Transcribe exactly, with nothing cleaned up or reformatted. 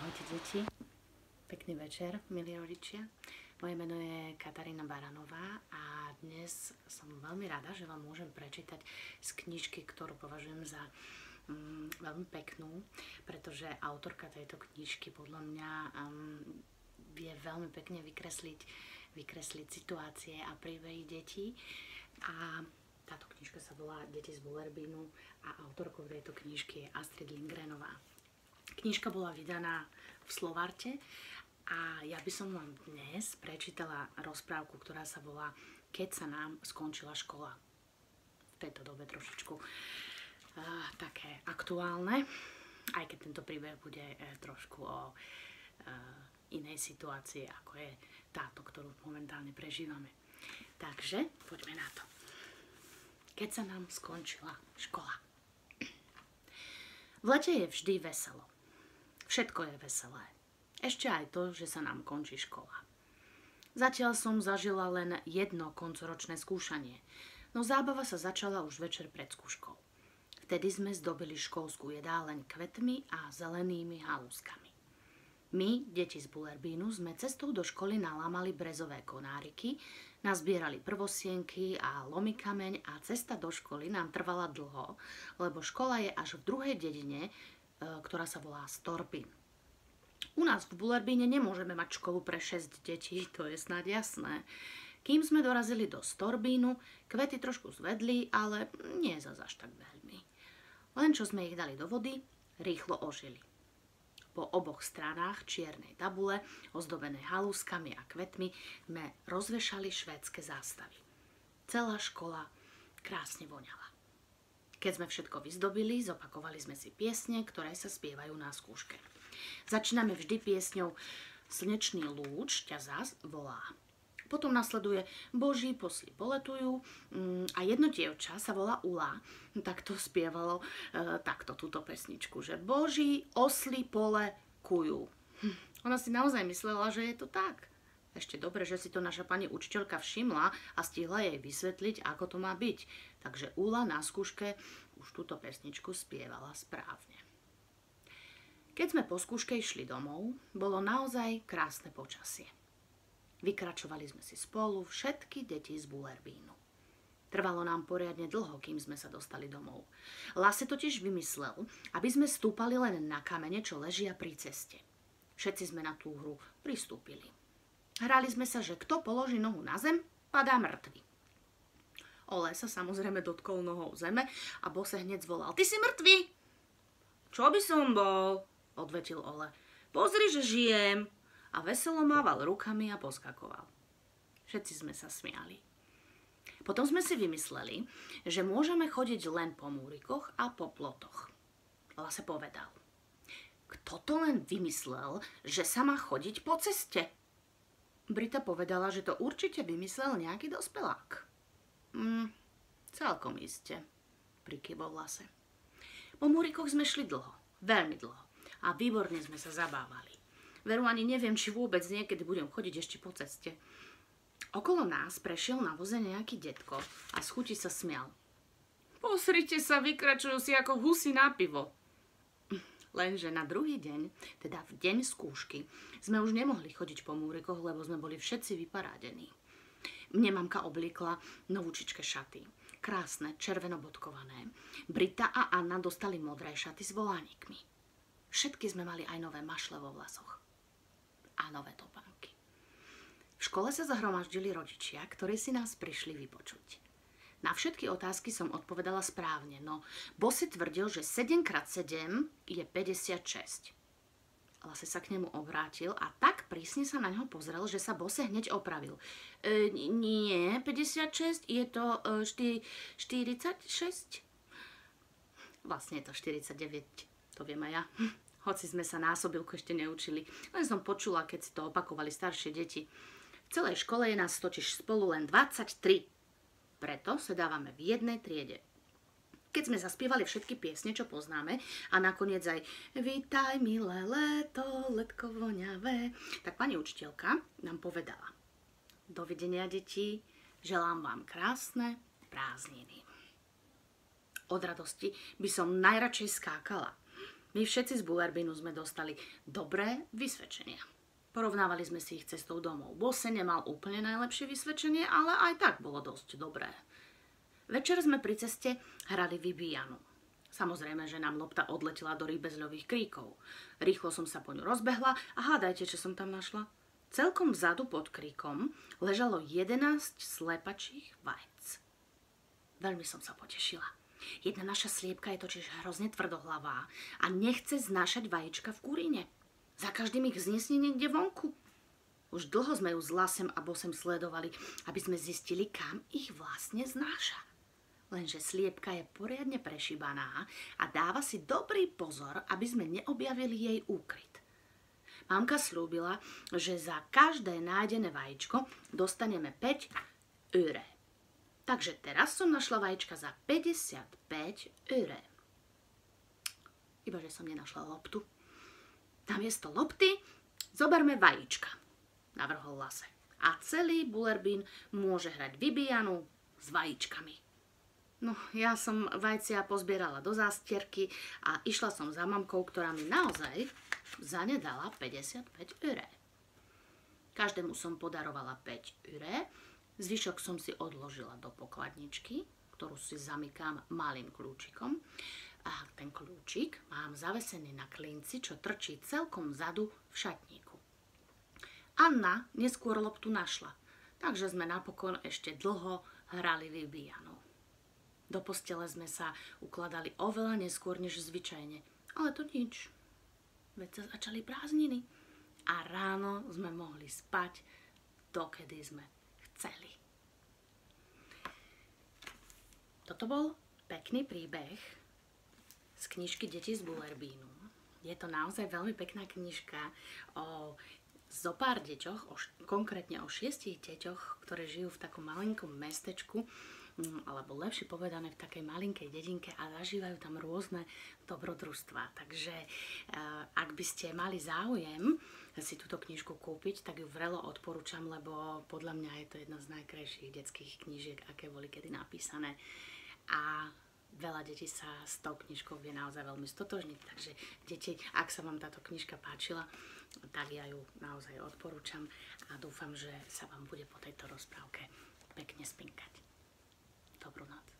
Ahojte deti, pekný večer, milí rodičia. Moje meno je Katarína Baranová a dnes som veľmi rada, že vám môžem prečítať z knižky, ktorú považujem za um, veľmi peknú, pretože autorka tejto knižky podľa mňa um, vie veľmi pekne vykresliť, vykresliť situácie a príbehy detí. A táto knižka sa volá Deti z Bullerbínu a autorkou tejto knižky je Astrid Lindgrenová. Knižka bola vydaná v Slovarte a ja by som vám dnes prečítala rozprávku, ktorá sa volá Keď sa nám skončila škola. V tejto dobe trošičku uh, také aktuálne, aj keď tento príbeh bude uh, trošku o uh, inej situácii, ako je táto, ktorú momentálne prežívame. Takže poďme na to. Keď sa nám skončila škola. V lete je vždy veselo. Všetko je veselé. Ešte aj to, že sa nám končí škola. Zatiaľ som zažila len jedno koncoročné skúšanie, no zábava sa začala už večer pred skúškou. Vtedy sme zdobili školskú jedáleň kvetmi a zelenými halúskami. My, deti z Bullerbínu, sme cestou do školy nalámali brezové konáriky, nazbierali prvosienky a lomikameň a cesta do školy nám trvala dlho, lebo škola je až v druhej dedine, ktorá sa volá Storbín. U nás v Bullerbíne nemôžeme mať školu pre šesť detí, to je snáď jasné. Kým sme dorazili do Storbínu, kvety trošku zvedli, ale nie zas až tak veľmi. Len čo sme ich dali do vody, rýchlo ožili. Po oboch stranách čiernej tabule, ozdobenej halúskami a kvetmi, sme rozvešali švédske zástavy. Celá škola krásne voňala. Keď sme všetko vyzdobili, zopakovali sme si piesne, ktoré sa spievajú na skúške. Začíname vždy piesňou Slnečný lúč ťa zas volá. Potom nasleduje Boží posly poletujú a jedno dievča sa volá Ula. Tak to spievalo e, takto túto pesničku, že Boží osly pole kujú. Hm. Ona si naozaj myslela, že je to tak. Ešte dobre, že si to naša pani učiteľka všimla a stihla jej vysvetliť, ako to má byť. Takže Ula na skúške už túto pesničku spievala správne. Keď sme po skúške išli domov, bolo naozaj krásne počasie. Vykračovali sme si spolu všetky deti z Bullerbínu. Trvalo nám poriadne dlho, kým sme sa dostali domov. Lase totiž vymyslel, aby sme stúpali len na kamene, čo ležia pri ceste. Všetci sme na tú hru pristúpili. Hrali sme sa, že kto položí nohu na zem, padá mŕtvy. Ole sa samozrejme dotkol nohou zeme a bose hneď zvolal: Ty si mŕtvy! Čo by som bol? Odvetil Ole. Pozri, že žijem! A veselo mával rukami a poskakoval. Všetci sme sa smiali. Potom sme si vymysleli, že môžeme chodiť len po múrikoch a po plotoch. Lase povedal: Kto to len vymyslel, že sa má chodiť po ceste? Brita povedala, že to určite vymyslel nejaký dospelák. Mm, celkom iste, prikyvol Lase. Po múrikoch sme šli dlho, veľmi dlho a výborne sme sa zabávali. Veru ani neviem, či vôbec niekedy budem chodiť ešte po ceste. Okolo nás prešiel na voze nejaký detko a z chuti sa smial. Pozrite sa, vykračujú si ako husy na pivo. Lenže na druhý deň, teda v deň skúšky, sme už nemohli chodiť po múrikoch, lebo sme boli všetci vyparádení. Mne mamka obliekla novúčičké šaty, krásne, červenobodkované. Brita a Anna dostali modré šaty s volánikmi. Všetky sme mali aj nové mašle vo vlasoch a nové topánky. V škole sa zahromaždili rodičia, ktorí si nás prišli vypočuť. Na všetky otázky som odpovedala správne, no Bosi tvrdil, že sedem krát sedem je päťdesiatšesť. Lase sa k nemu obrátil a tak prísne sa na ňo pozrel, že sa Bose hneď opravil. E, nie, päťdesiatšesť, je to e, štyridsaťšesť? Vlastne je to štyridsaťdeväť, to viem aj ja. Hoci sme sa násobilku ešte neučili, len som počula, keď si to opakovali staršie deti. V celej škole je nás totiž spolu len dvadsaťtri. Preto sedávame v jednej triede. Keď sme zaspievali všetky piesne, čo poznáme, a nakoniec aj Vítaj, milé leto, letko voňavé, tak pani učiteľka nám povedala: Dovidenia, deti, želám vám krásne prázdniny. Od radosti by som najradšej skákala. My všetci z Bullerbinu sme dostali dobré vysvedčenia. Porovnávali sme si ich cestou domov. Bose nemal úplne najlepšie vysvedčenie, ale aj tak bolo dosť dobré. Večer sme pri ceste hrali vybíjanu. Samozrejme, že nám lopta odletela do rýbezľových kríkov. Rýchlo som sa po ňu rozbehla a hádajte, čo som tam našla. Celkom vzadu pod kríkom ležalo jedenásť slepačích vajec. Veľmi som sa potešila. Jedna naša sliepka je totiž hrozne tvrdohlavá a nechce znášať vajíčka v kuríne. Za každým ich znesne niekde vonku. Už dlho sme ju s Lasem a Bosem sledovali, aby sme zistili, kam ich vlastne znáša. Lenže sliepka je poriadne prešíbaná a dáva si dobrý pozor, aby sme neobjavili jej úkryt. Mamka slúbila, že za každé nájdené vajíčko dostaneme päť eur. Takže teraz som našla vajíčka za päťdesiatpäť eur. Ibaže som nenašla loptu. Namiesto lopty zoberme vajíčka, navrhol Lase. A celý Bullerbin môže hrať vybíjanu s vajíčkami. No, ja som vajcia pozbierala do zástierky a išla som za mamkou, ktorá mi naozaj zanedala päťdesiatpäť eur. Každému som podarovala päť eur. Zvyšok som si odložila do pokladničky, ktorú si zamykám malým kľúčikom. A ten kľúčik mám zavesený na klinci, čo trčí celkom vzadu v šatníku. Anna neskôr loptu našla, takže sme napokon ešte dlho hrali vybíjanu. Do postele sme sa ukladali oveľa neskôr než zvyčajne, ale to nič. Veď sa začali prázdniny a ráno sme mohli spať, dokedy sme chceli. Toto bol pekný príbeh z knižky Deti z Bullerbinu. Je to naozaj veľmi pekná knižka o zopár deťoch, o, konkrétne o šiestich deťoch, ktoré žijú v takom malinkom mestečku, alebo lepšie povedané v takej malinkej dedinke a zažívajú tam rôzne dobrodružstvá. Takže ak by ste mali záujem si túto knižku kúpiť, tak ju vrelo odporúčam, lebo podľa mňa je to jedna z najkrajších detských knížiek, aké boli kedy napísané. A veľa detí sa s tou knižkou vie naozaj veľmi stotožniť. Takže deti, ak sa vám táto knižka páčila, tak ja ju naozaj odporúčam a dúfam, že sa vám bude po tejto rozprávke pekne spinkať. Dobrú noc.